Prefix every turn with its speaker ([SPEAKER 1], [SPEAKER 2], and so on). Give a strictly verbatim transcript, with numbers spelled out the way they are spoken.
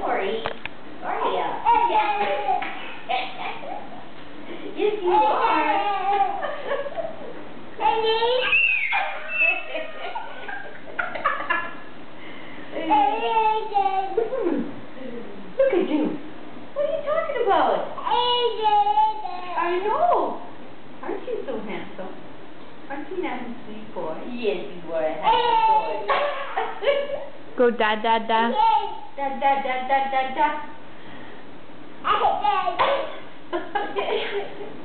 [SPEAKER 1] Tori. Are you? Yes, you are. Look at you. What are you talking about? I know. Aren't you so handsome? Aren't you not a sweet boy? Yes, you are a handsome boy.
[SPEAKER 2] Go da da da.
[SPEAKER 1] Da da da da da da.